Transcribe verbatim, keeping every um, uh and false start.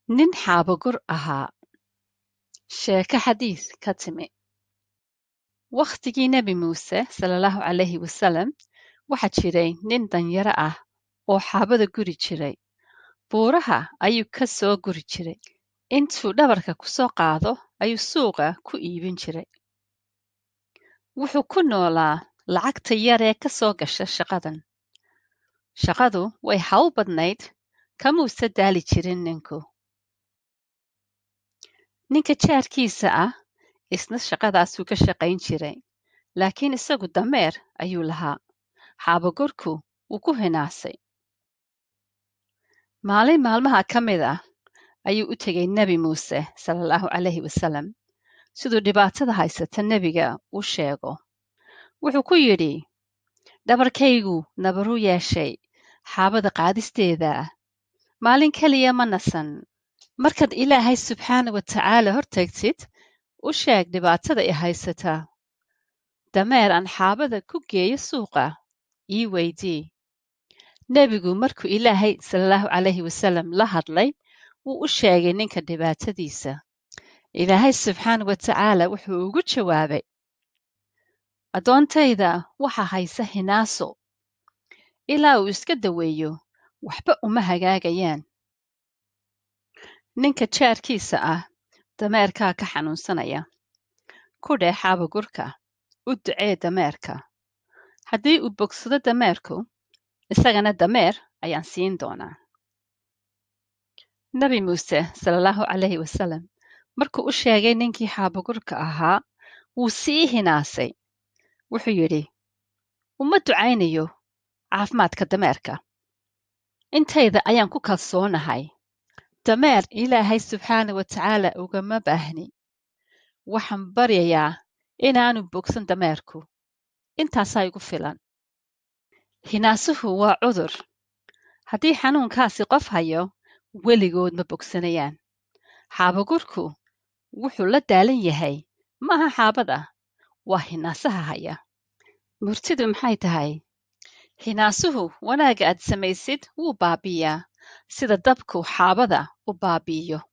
nin xaabogur ahaa. Sheeko xadiis ka timi. Wakhtigii Nebi Muuse sallallahu calayhi wasalam waxaa jiray nin danyaro ah oo xaabada guri jiray. Buuraha ayuu ka soo guri jiray. Intuu dhabarka ku soo qaado ayuu suuqa ku iibin jiray. Wuxuu ku noolaa lacagta yar ee ka soo gasha shaqadan. Shaqadu way hawl badnayd, kamuuse daali jirin ninku. Ninka jaarkiisa ah isna shaqadaasuu ka shaqayn jiray, laakiin isagu dameer ayuu lahaa. Xaabogurku wuu ku hinaasay. Maalin maalmaha ka mid ah ayuu u tegay Nebi Muuse sallallahu calayhi wasalam siduu dhibaatada haysata nebiga u sheego. Wuxuu ku yidhi, dhabarkaygu nabaruu yeeshay xaabada qaadisteeda. Maalin keliya ma nasan. Markaad Ilaahay subxaana wa tacaala hortagtid, u sheeg dhibaatada i haysata. Dameer aan xaabada ku geeyo suuqa, ii weydii. Nebigu markuu Ilaahay sallallahu calayhi wasalam la hadlay, wuu u sheegay ninka dhibaatadiisa. Ilaahay subxaana wa tacaala wuxuu ugu jawaabay, addoontayda waxa haysa hinaaso. Ilaa uu iska daweeyo, waxba uma hagaagayaan. Ninka jaarkiisa ah dameerkaa ka xanuunsanaya. Ku dheh xaabogurka, u ducee dameerka. Haddii uu bogsado dameerku, isagana dameer ayaan siin doonaa. Nebi Muuse sallallahu calayhi wasalam markuu u sheegay ninkii xaabogurka ahaa, wuu sii hinaasay. Wuxuu yidhi, uma ducaynayo caafimaadka dameerka. Intayda ayaan ku kalsoonahay. Dameer Ilaahay subxaana wa tacaala ugama baahni. Waxaan baryayaa inaanu bogsan dameerku. Intaasaa igu filan. Hinaasuhu waa cudur. Haddii xanuunkaasi qof hayo, weligood ma bogsanayaan. Xaabogurku wuxuu la daalan yahay, maaha xaabada, waa hinaasaha haya. Murtidu maxay tahay? Hinaasuhu wanaagga aad samaysid wuu baabi'iyaa, sida dabku xaabada u baabi'iyo.